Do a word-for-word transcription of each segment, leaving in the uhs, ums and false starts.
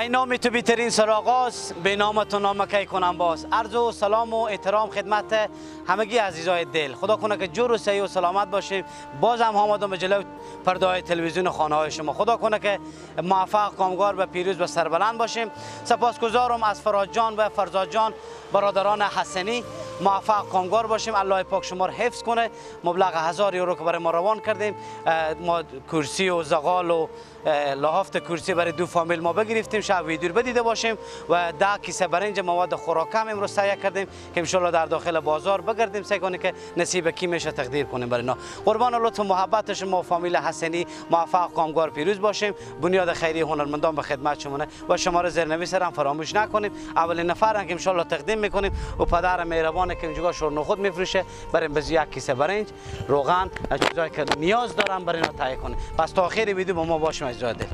ای نام تو بیترین سراغاز، به نام تو نام کی کنم باز. عرض و سلام و احترام خدمت همگی عزیزای دل. خدا کنه که جور و صحیح و سلامت باشیم. باز هم آمدم به جلو پرده های تلویزیون خانه های شما. خدا کنه که موفق، کامگار و پیروز و سربلند باشیم. سپاسگزارم از فراد جان و فرزاد جان، برادران حسنی. موفق، کامگار باشیم. الله پاک شما رو حفظ کنه. مبلغ هزار یورو که برای ما روان کردیم، ما کرسی و زغال و لحافت کرسی برای دو فامیل ما بگرفتیم. شب ویدیو بدیده باشیم و ده کیسه برنج مواد خوراک هم امروز تهیه کردیم که ان شاء الله در داخل بازار بگردیم، سعی کنیم که نصیب کی میشه تقدیر کنیم برای اینا. قربان لطف و محبت شما فامیل حسنی. موفق، کامگار، پیروز باشیم. بنیاد خیری هنرمندان به خدمت شما و شما رو زیرنویس هم فراموش نکنیم. اولین نفر که ان شاء الله تقدیم میکنیم و پدر مهربان که اینجا شورن خود میفروشه برای بز یک کیسه برنج، روغن، چیزایی که نیاز دارم برای اینا تهیه کنیم. پس تا آخر ویدیو با ما باشیم عزیزان دل.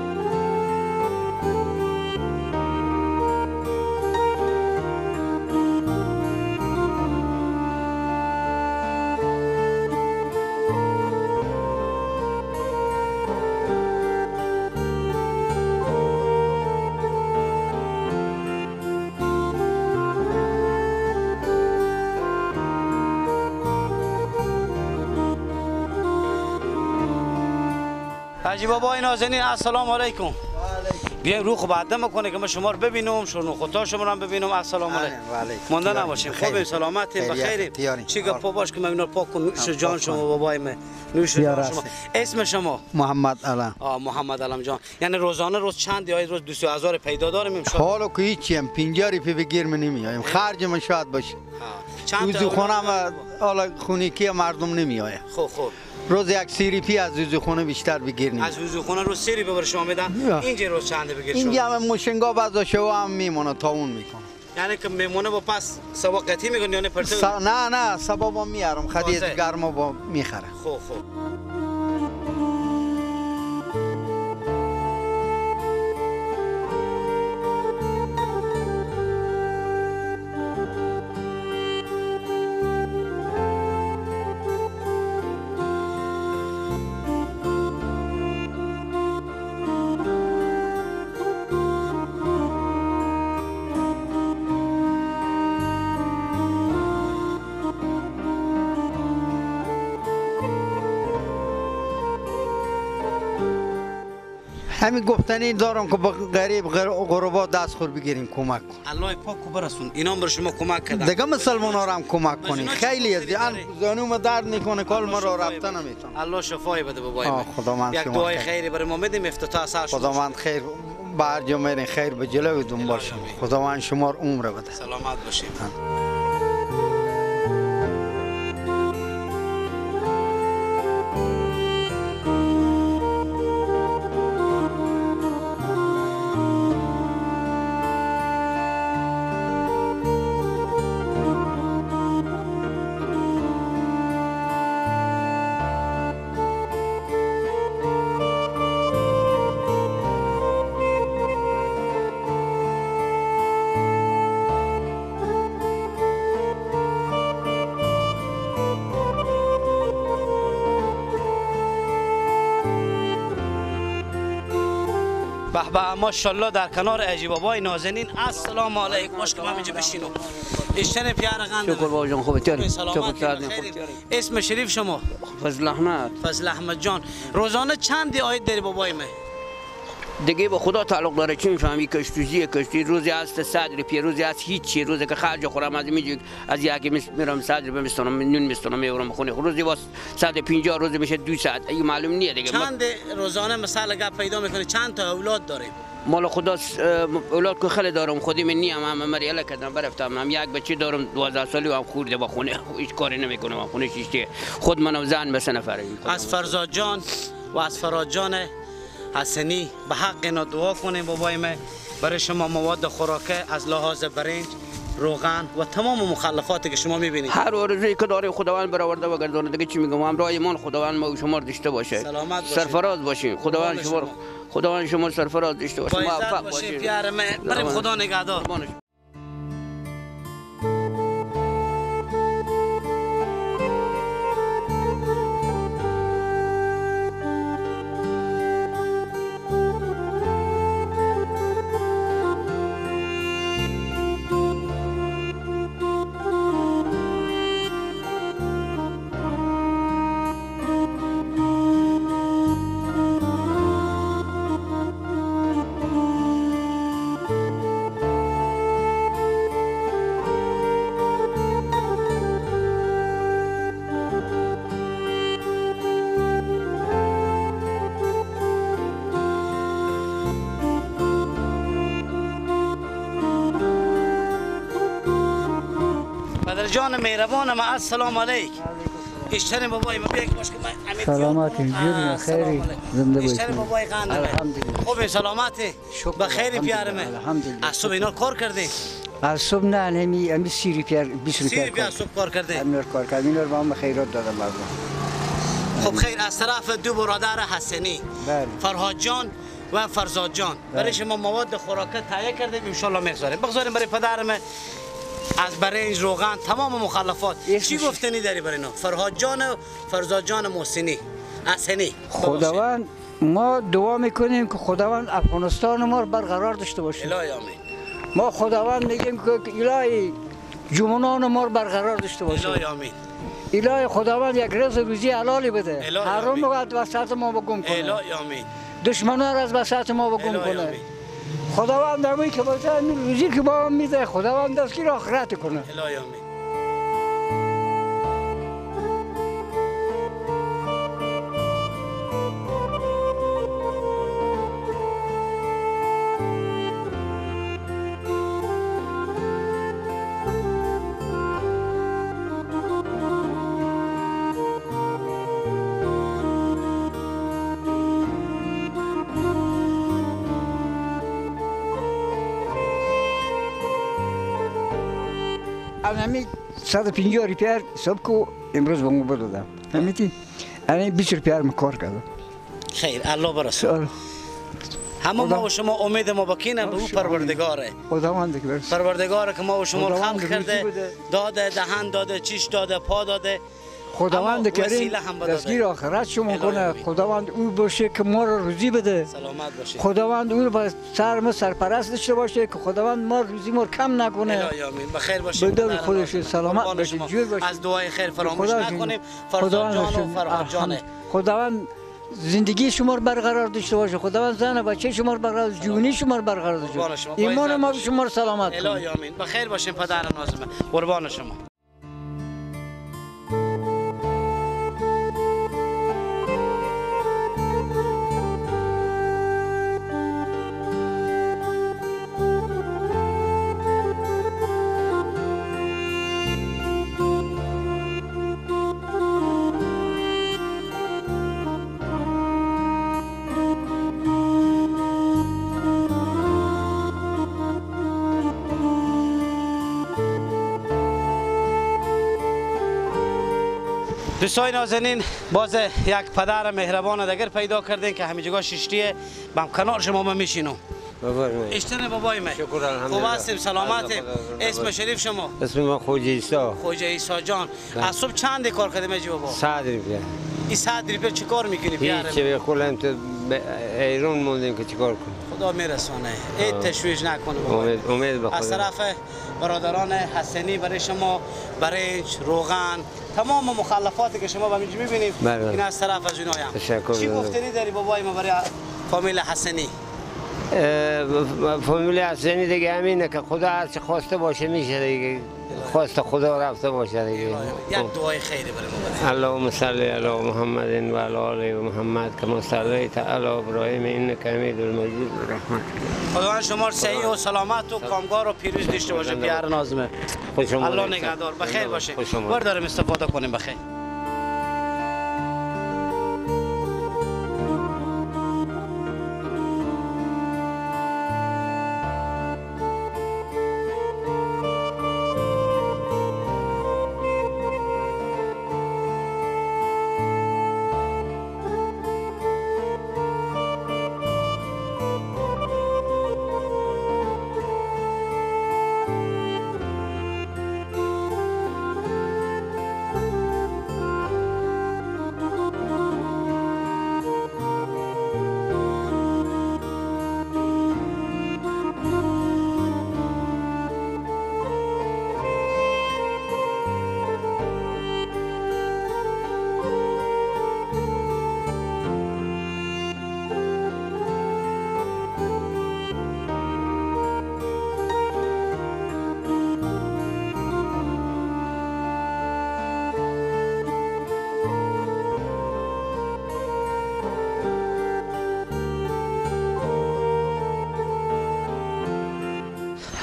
حاجی بابای نازنین السلام علیکم. بیایم رو خوب عدم کنه که ما شما رو ببینم، شورن خطا شما رو ببینم. السلام علیکم. مونده نباشیم. خوبیم، سلامتیم، بخیریم. چی گپ باش که من اینا پاک کن. نوش جان شما بابای من. نوش جان شما. اسم شما؟ محمد علم. آه محمد علم جان. یعنی روزانه روز چند یا روز دویست هزار پیدا داریم امشب؟ حالا که هیچی هم پنجاه روپیه بگیر من نمیایم. خرج من شاید باشه. چند تا خونه حالا خونیکی مردم نمیآید. خب خب. روز یک سی روپیه از وضوخونه بیشتر بگیر. از وضوخونه روز سی روپیه بر شما میدن. اینجا روز چنده بگیر شما؟ اینجا هم مشنگا بعضا شو هم میمونه تا اون میکنه. یعنی که میمونه با پس سباقتی میگن یعنی پرتو؟ س... نه نه سبابا میارم خدیز گرما با میخره. خب خب. همین گفتنی دارم که با غریب غربا دست خور بگیریم کمک کن. الله پاک کو برسون. اینا بر شما کمک کردن. دیگه مسلمانا را هم کمک کنی. خیلی از دیان زانوم درد میکنه کال ما را رفتن نمیتونم. الله شفای بده بابای من. خداوند یک دعای خیری برای ما بدیم افتتاح اثر شد. خداوند خیر بر جمعه خیر به جلوی دنبال شما. خداوند شما عمر بده. سلامت باشید. به به ماشاءالله در کنار عجی بابای نازنین. السلام علیکم. باش که من اینجا بشینم. اشتن پیار غنده. شکر بابا جان خوبه تیاری. شکر کردم. اسم شریف شما؟ فضل احمد. فضل احمد جان. روزانه چند عاید داری بابای من؟ دیگه به خدا تعلق داره. چی میفهمی کشتوزی کشتی روزی هست صد روپیه، روزی هست هیچی، روزی که خرج خورم از میجوک از یکی میرم صد روپیه میستونم، نون میستونم میورم خونه. روزی واسه صد و پنجاه روزی میشه دویست. این معلوم نیه دیگه. چند روزانه مثلا گپ پیدا میکنه چند تا اولاد داریم؟ مال خدا اولاد که خیلی دارم. خودی من نیم هم مریاله کردم برفتم. هم یک بچه دارم دوازده سالی و هم خورده با خونه هیچ کاری نمیکنم. خونه شیشته خود منو زن به سه نفره. از فرزاد جان و از فراد جان حسنی به حق اینا دعا کنیم بابای من برای شما مواد خوراکه از لحاظ برنج، روغن و تمام مخلفاتی که شما میبینید. هر آرزویی که داریم خداوند برآورده و گردانه. دیگه چی میگم؟ همراه ایمان خداوند ما و شما داشته باشه. سلامت باشید. سرفراز باشیم. خداوند شما خداوند شما سرفراز داشته باشه. موفق باشید. پیار من بریم. خدا نگهدار. جان مهربانم السلام علیک. اشتر بابای ما بیاک باش که من امید سلامتی جون خیری زنده باشی. اشتر بابای قندمه. الحمدلله. خوبی سلامتی؟ شکر. بخیر پیارمه. الحمدلله. از صبح اینا کار کردی؟ از صبح نه همی همی سیری پیار بیست روپیه. سیری پیار صبح کار کردی؟ همی کار کردم. اینا رو با هم خیرات دادم مردم. خب خیر از طرف دو برادر حسنی. بله. فرهاد جان و فرزاد جان. برای شما مواد خوراکه تهیه کردیم ان شاء الله میگذاریم. بگذاریم برای پدرم از برنج روغن تمام مخلفات. چی گفتنی داری برای اینا؟ فرهاد جان و فرزاد جان محسنی حسنی. خداوند ما دعا میکنیم که خداوند افغانستان ما رو برقرار داشته باشه. الهی آمین. ما خداوند میگیم که الهی جمنان ما رو برقرار داشته باشه. الهی آمین. الهی خداوند یک رزق روزی حلالی بده. الهی حرام آمین. از وسط ما بگم کنه. الهی آمین. دشمنا را از وسط ما بگم الهی کنه. آمین. خداوند همین که باشه همین روزی که با هم میده خداوند دستگیر آخرت کنه. الهی آمین. همین صد و پنجاه روپیه حساب کو امروز به ما بدادم. فهمیدی؟ همین بیست روپیه رو کار کردم. خیر الله برسون. همه ما و شما امید ما بکینه به او پروردگاره. خداوند که برسه. پروردگاره که ما و شما خداوند خلق روزی کرده بده. داده دهن داده چیش داده پا داده. خداوند اما کریم وسیله هم بداده. دستگیر آخرت شما الهی کنه. آمین. خداوند او باشه که ما رو روزی بده. سلامت باشید. خداوند او رو به سر ما سرپرست داشته باشه که خداوند ما روزی ما رو کم نکنه. الهی آمین. بخیر باشید. بدون پدر خودش نازم. سلامت قربان باشید، شما. جور باشید. از دعای خیر فراموش خدا نکنیم. خداوند فرزاد جان و شما- فرهاد جانه. الحمد. خداوند زندگی شما رو برقرار داشته باشه. خداوند زن و بچه شما رو برقرار جونی شما رو برقرار داشته قربان باشه. شما. ایمان ما بایزد شما رو سلامت کنه. الهی آمین. بخیر باشین پدر نازم. قربان شما. دوستای نازنین باز یک پدر مهربان دیگر پیدا کردین که همه جگاه ششتیه بم کنار شما ما میشینم. اشتن بابای من. شکر الحمدلله. خوب هستیم سلامتیم. اسم شریف شما؟ اسم من خوجه ایسا. خوجه ایسا جان. از صبح چند کار کردیم اجی بابا؟ صد روپیه. این صد روپیه چی کار میکنی بیارم؟ هیچ به خودم تو ایران موندیم که چیکار کنیم. خدا میرسونه. این تشویش نکنه بابا. امید امید به از خدا. طرف برادران حسنی برای شما برنج، روغن، تمام مخلفاتی که شما با اینجا میبینید بله. این از طرف از اونها هم. تشکر چی دارم. گفتنی داری بابای ما برای فامیل حسنی؟ فامیل حسینی دیگه همینه که خدا هر چی خواسته باشه میشه دیگه. خواست خدا رفته باشه دیگه. یک دعای خیری برای ما بده. اللهم صل علی محمد و علی آل محمد کما صلیت علی ابراهیم انک حمید المجید رحمت. خداوند شما رو صحیح و سلامت و کامگار و پیروز داشته باشه بیار نازمه. خوش آمدید. الله نگهدار. بخیر باشه. خوش آمدید. برداریم استفاده کنیم بخیر.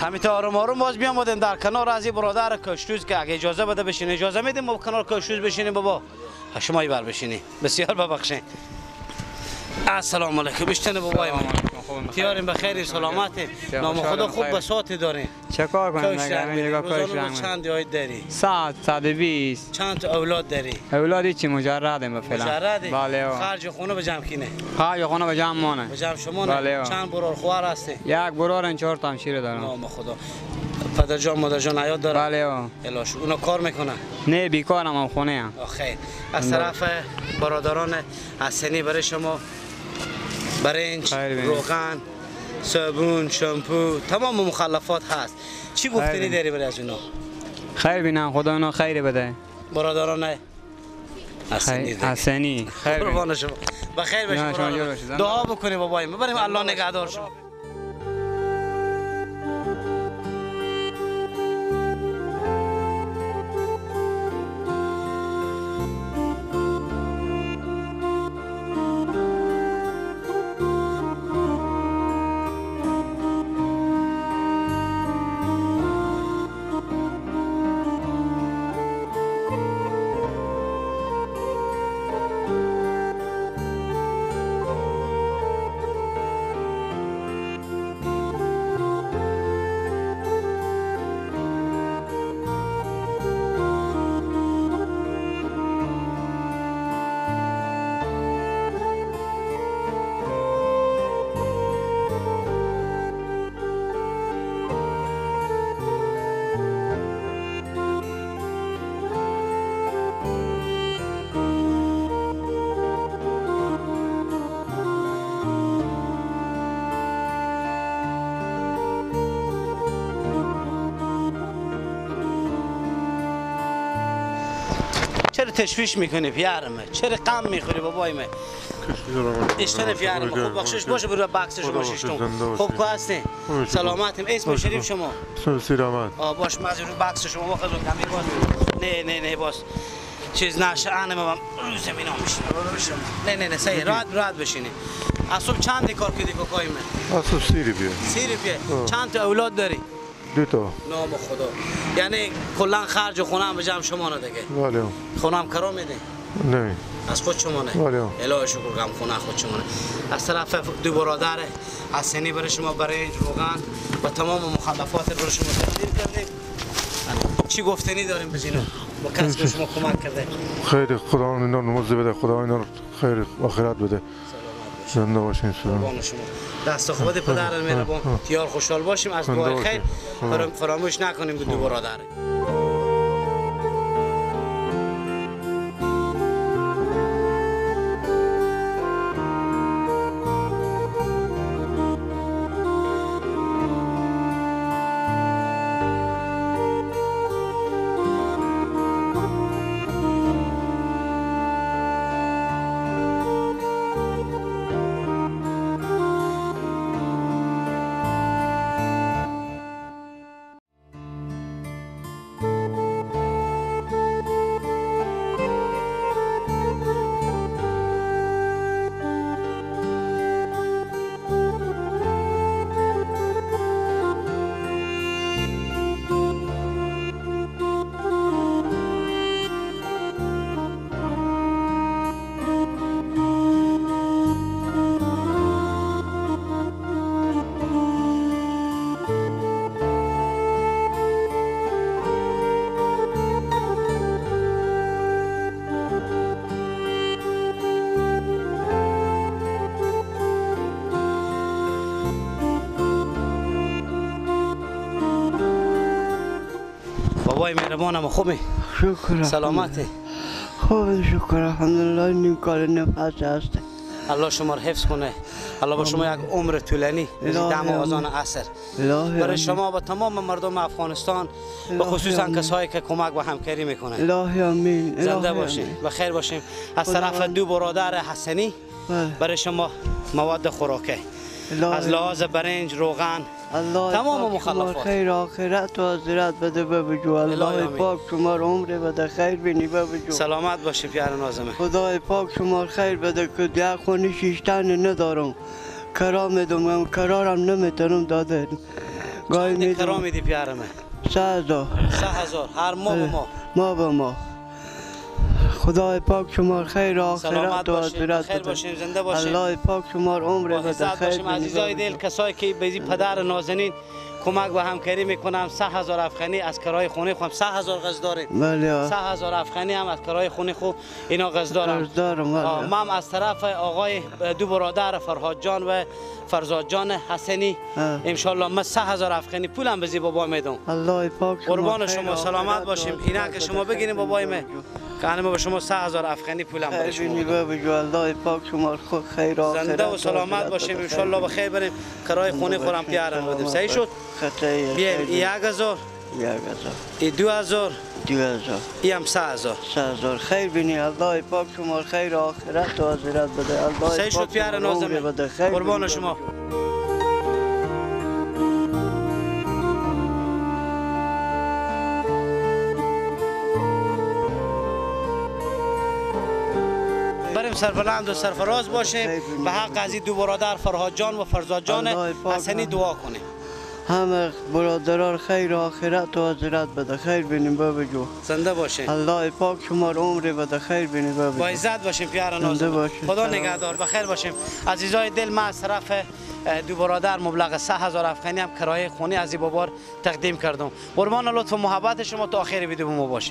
همینطور آروم آروم باز بیام بودیم در کنار از این برادر کشتوز که اگه اجازه بده بشین اجازه میدیم ما کنار کشتوز بشینیم بابا شما ای بر بشینی بسیار ببخشید. السلام علیکم بشتن بابای من تیاریم بخیر سلامتی نام خدا خوب بساطی داریم چه کار کنیم کاش رنگ میدیم روزانه چند یاید داری؟ صد صد و بیست. چند تا اولاد داری؟ اولادی چی مجردیم به فعلا. مجردی؟ بله خرج خونه به جمع کینه؟ خرج خونه به جمع مانه. به جمع شما نه؟ بله چند برار خوار هستی؟ یک برار چهار تا همشیره دارم. نام خدا پدر جان مادر جان حیات داره؟ بله الاش اونا کار میکنن؟ نه بیکارم هم خونه ام. خیر از طرف برادران حسنی برای شما برنج، روغن، صابون، شامپو تمام مخلفات هست. چی گفتنی داری برای از اونا؟ خیر بینم خدا اونا خیر بده. برادران حسنی حسنی خیر قربان شما بخیر باشید. دعا بکنی بابای ما بریم الله نگهدار شما. چرا تشویش میکنی پیرمه؟ چرا غم میخوری بابای من؟ اشتن پیرمه خوب بخشش باشه برو بکسش رو باشیشتون خوب که هستی؟ سلامتیم اسم شریف شما؟ سلسی رحمت آه باش مزی رو بکس شما باخد رو کمی باز نه نه نه باز چیز نشه انم هم رو زمین ها میشینه نه نه نه سعی راحت راحت بشینی اصلا چندی کار کردی کاکای من؟ اصلا سی روپیه سی روپیه چند تا اولاد داری؟ دو تا نام خدا یعنی کلا خرج خونه هم به جمع شما نه دیگه بله خونه هم کرا میده؟ نه از خود شما نه؟ بله الهی شکر کنم خونه خود شما نه از طرف دو برادر حسنی برای شما برنج روغن و تمام مخلفات برای شما تقدیم کردیم. چی گفتنی داریم بزینو با کسی که شما کمک کرده؟ خیر خدا اینا نماز بده خدا اینا خیر و خیرات بده زنده باشین سلام شما دست خود پدر مهربان تیار خوشحال باشیم از دعای خیر فراموش نکنیم دو برادر. بابای مهربانم خوبی؟ شکر سلامتی؟ خوب شکر الحمدلله نیم کار نفس هست الله شما رو حفظ کنه الله با شما یک عمر طولانی دم آذان عصر برای شما و تمام مردم افغانستان به خصوصا کسایی که کمک و همکاری میکنه الهی آمین زنده باشیم و خیر باشیم. از طرف دو برادر حسنی برای شما مواد خوراکی از لحاظ برنج روغن تمام مخلفات خیر آخرت و حضرت بده ببجو الله پاک شما رو عمر بده خیر بینی ببجو سلامت باشی پیار نازمه خدای پاک شما خیر بده که یک خونه شیشتن ندارم کرا میدم کرارم نمیتونم داده گاهی چند میدم کرا میدی پیارمه؟ سه هزار سه هزار هر ماه به ماه. ما به ما. خدای پاک شما خیر و سلامت آخرت و باشیم، عافیت خیر بده. باشیم، زنده باشیم. الله پاک شما عمر با بده عزت خیر باشیم. عزیزای بده. دل، کسایی که به این پدر نازنین کمک و همکاری میکنم، سه هزار افغانی از کرای خونه خودم، سه هزار قرض داریم. بله. سه هزار افغانی هم از کرای خونه خو اینا قرض دارم. قرض دارم بله. من از طرف آقای دو برادر فرهاد جان و فرزاد جان حسنی ان شاء الله من سه هزار افغانی پولم به زی بابا میدم. الله پاک شما قربان خیر شما و سلامت آخرت باشیم. و اینا عافیت که بده. شما بگیریم بابای من که انا به شما سه هزار افغانی پولم بده خیر شما بینی بدم. بابا جو. الله پاک شما خود خیر و آخرت زنده و سلامت باشیم ان شاء الله. بخیر بریم کرای خونه خورم پیارم بدیم. صحیح شد؟ خطایی. بیایم یک هزار، یک هزار. ای دو هزار، دو هزار. ای هم سه هزار. سه هزار. خیر بینی. الله پاک شما خیر و آخرت و عافیت بده. الله صحیح شد پاک پیار شما عمر نازم. بده. خیر قربان بینی شما. بابا جو. بریم سربلند و سرفراز باشیم به حق از این دو برادر فرهاد جان و فرزاد جان حسنی دعا کنیم. همه برادران خیر و آخرت و عافیت بده. خیر بینیم بابا جو. زنده باشین. الله پاک شما عمر بده. خیر بینی بابا جو. با عزت باشیم پیار زنده نازم. باشین. خدا سلام. نگهدار. بخیر باشیم. عزیزای دل، من از طرف دو برادر مبلغ سه هزار افغانی هم کرایه خونه از این بابار تقدیم کردم. قربان لطف و محبت شما تا آخر ویدیو ما باشید.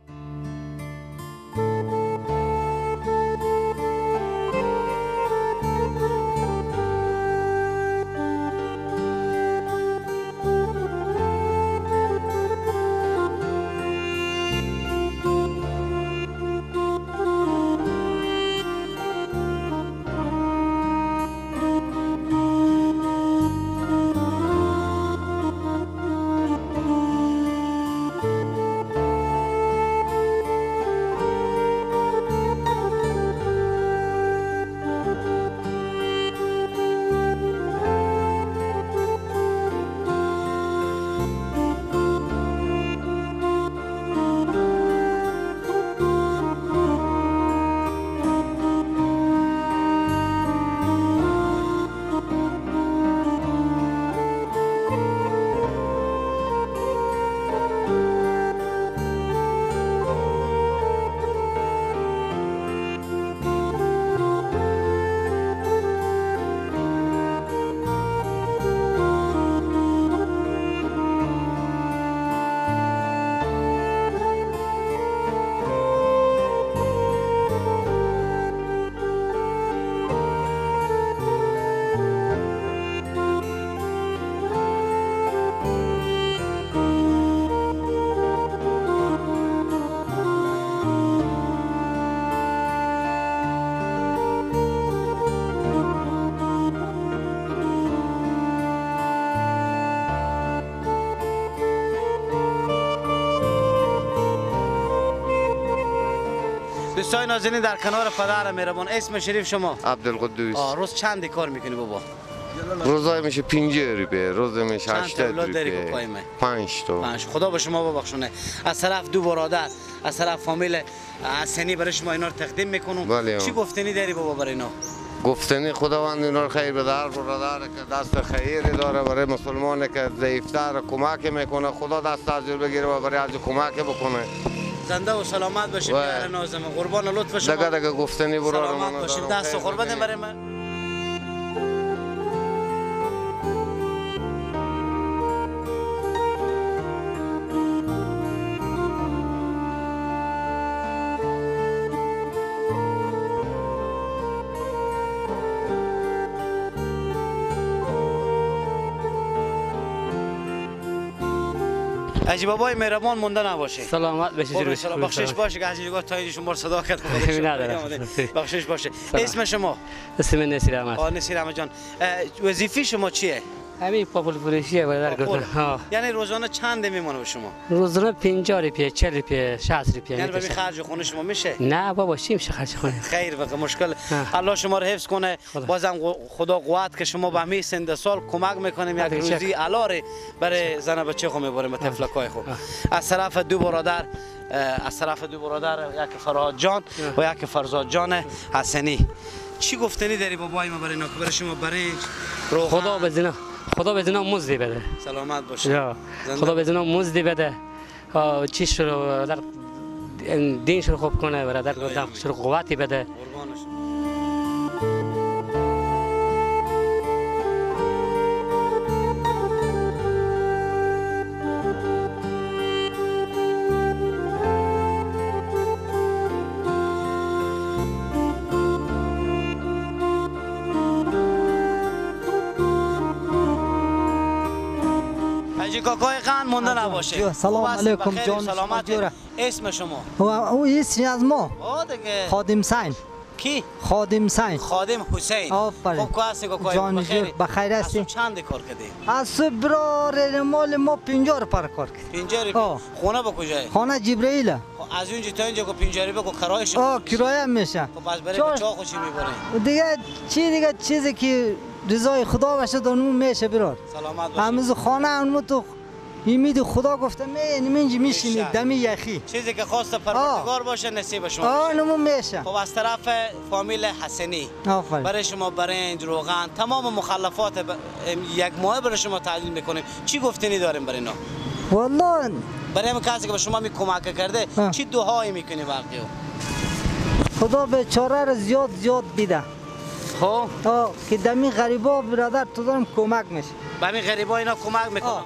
دوستای نازنین در کنار پدر مهربان، اسم شریف شما؟ عبدالقدوس. آه روز چندی کار میکنی بابا؟ روزای میشه پنجاه روپیه، روز میشه هشتاد روپیه. پنج تا. پنج. خدا به شما ببخشونه. از طرف دو برادر، از طرف فامیل حسنی برای شما اینا رو تقدیم میکنم. بله. چی گفتنی داری بابا برای اینا؟ گفتنی خداوند اینا رو خیر بده. هر برادر که دست خیری داره برای مسلمان که ضعیفتر کمک میکنه، خدا دست از بگیره و برای از کمک بکنه. زنده و سلامت باشید پدر نازم. قربان لطف شما. دگه دگه گفتنی برادر سلامت باشید. دست خور بدین برای من. عجیب بابای مهربان مونده نباشه. سلامت باشید. سلام بخشش باشه که از اینجا تا اینجا شما صدا کرد. بخشش باشه. اسم شما؟ اسم نصیر احمد. آ نصیر احمد جان. وظیفه شما چیه؟ همین پاپول فروشیه برادر گفتن. ها. یعنی روزانه چند میمونه به شما؟ روزانه پنجاه روپیه، چهل روپیه، شصت روپیه. یعنی به خرج خونه شما میشه؟ نه بابا چی میشه خرج خونه؟ خیر بقیه مشکل. الله شما رو حفظ کنه. بازم خدا قوت که شما به همین سن سال کمک میکنیم یک روزی علاره برای زن بچه خو میبریم به طفلکای خو. از طرف دو برادر از طرف دو برادر یک فرهاد جان و یک فرزاد جان حسنی. چی گفتنی داری بابای ما برای اینا که برای شما برنج خدا بزنه خدا به زنا مزدی بده. سلامت باشی. یا خدا به زنا مزدی بده. چیش رو در دینش رو خوب کنه برادر، شروع قوتی بده. حاجی کاکای قند مونده نباشه. سلام علیکم جان. سلامت. اسم شما؟ او اسمی از ما. آه دیگه. خادم حسین. کی؟ خادم حسین. خادم حسین. آفرین. خوب کاسی کاکای بخیر. بخیر هستی؟ از چند کار کردی؟ از برار مال ما پنجاه پر کار کردیم. پنجاه روپیه. خونه به کجای؟ خانه جبرائیل. از اونجا تا اینجا کو پنجاه روپیه کو کرایش؟ آه کرایه میشه. خب از برای چا خوشی میبره؟ دیگه چی دیگه چیزی که رضای خدا باشه دونمون میشه برار. سلامت باشی. همیز خانه اونمو تو امید خدا گفته می نمیج میشینی دمی یخی. چیزی که خواست پروردگار باشه نصیب شما. آه نمو میشه. خب از طرف فامیل حسنی آفرین. برای شما برنج روغن تمام مخلفات ب... یک ماه برای شما تعدیل میکنیم. چی گفتنی داریم برای اینا؟ والله برای همین کسی که به شما می کمک کرده آه. چی دعایی میکنی واقعا؟ خدا بیچاره را زیاد زیاد بیده. خب آه که دمی غریبا برادر تو دارم کمک میشه. به همین غریبا اینا کمک میکنم.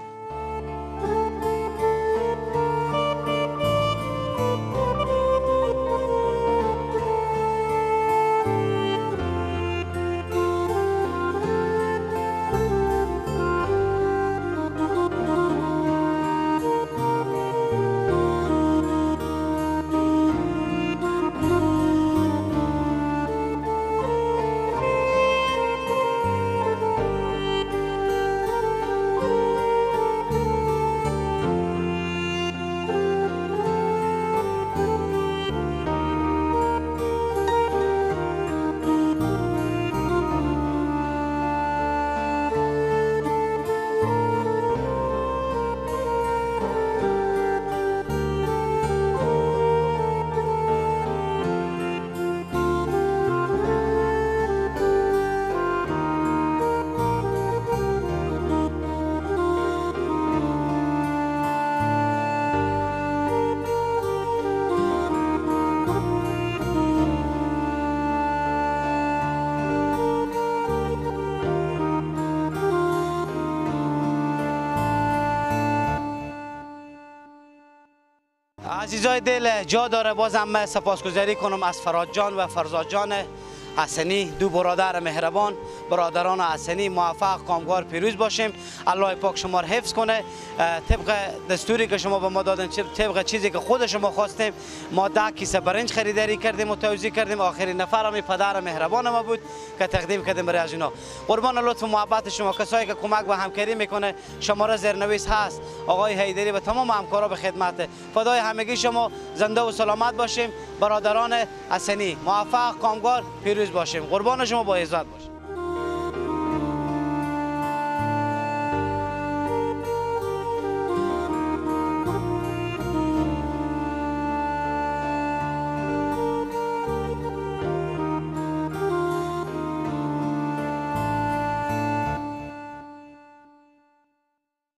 عزیزای دل جا داره بازم من سپاسگزاری کنم از فراد جان و فرزاد جان حسنی، دو برادر مهربان، برادران حسنی موفق کامگار پیروز باشیم. الله پاک شما را حفظ کنه. طبق دستوری که شما به ما دادن، طبق چیزی که خود شما خواستیم، ما ده کیسه برنج خریداری کردیم و توزیع کردیم. آخرین نفر هم پدر مهربان ما بود که تقدیم کردیم برای از اینا. قربان لطف و محبت شما. کسایی که کمک و همکاری میکنه شماره زیرنویس هست آقای حیدری و تمام همکارا به خدمت. فدای همگی شما، زنده و سلامت باشیم. برادران حسنی موفق کامگار پیروز باشیم. قربان شما با عزت باشیم.